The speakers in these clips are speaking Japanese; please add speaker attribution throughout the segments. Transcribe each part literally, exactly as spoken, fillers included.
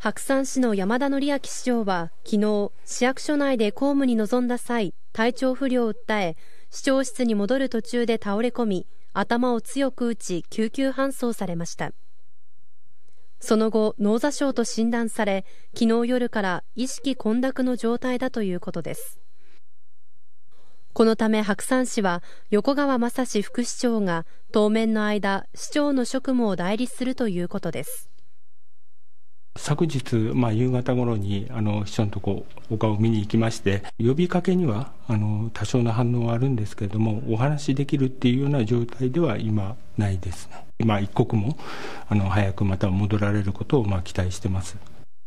Speaker 1: 白山市の山田則明市長は昨日、市役所内で公務に臨んだ際、体調不良を訴え、市長室に戻る途中で倒れ込み、頭を強く打ち救急搬送されました。その後、脳挫傷と診断され、昨日夜から意識混濁の状態だということです。このため白山市は横川雅史副市長が当面の間、市長の職務を代理するということです。
Speaker 2: 昨日、まあ、夕方頃にあの市長のとこお顔を見に行きまして、呼びかけにはあの多少の反応はあるんですけれども、お話しできるっていうような状態では今ないですね。今一刻もあの早くまた戻られることをまあ期待してます。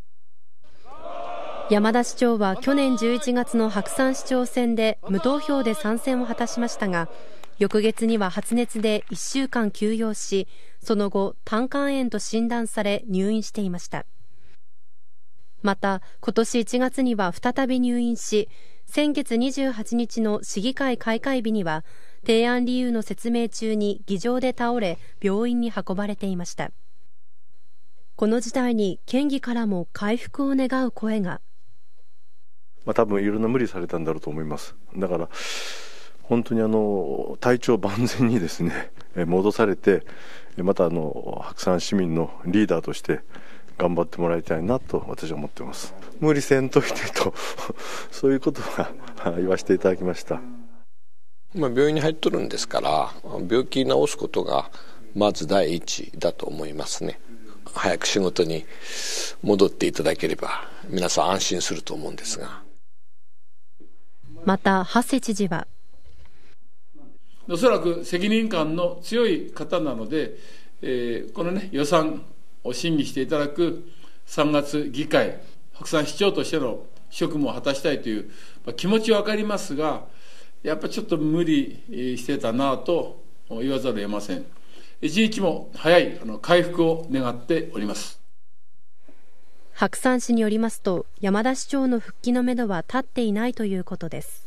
Speaker 1: 山田市長は去年じゅういちがつの白山市長選で無投票で参戦を果たしましたが、翌月には発熱でいっしゅうかん休養し、その後胆管炎と診断され入院していました。また今年いちがつには再び入院し、先月にじゅうはちにちの市議会開会日には提案理由の説明中に議場で倒れ病院に運ばれていました。この事態に県議からも回復を願う声が。
Speaker 3: まあ、多分いろんな無理されたんだろうと思います。だから本当にあの体調万全にですね戻されて、またあの白山市民のリーダーとして頑張ってもらいたいなと私は思っています。無理せんといてとそういうことは言わせていただきました。
Speaker 4: まあ、病院に入っとるんですから、病気治すことがまず第一だと思いますね。早く仕事に戻っていただければ皆さん安心すると思うんですが。
Speaker 1: また馳知事は、
Speaker 5: おそらく責任感の強い方なので、えー、このね予算を審議していただくさんがつ議会、白山市長としての職務を果たしたいという、まあ、気持ちは分かりますが、やっぱりちょっと無理してたなと言わざるを得ません。一日も早いあの回復を願っております。
Speaker 1: 白山市によりますと、山田市長の復帰のめどは立っていないということです。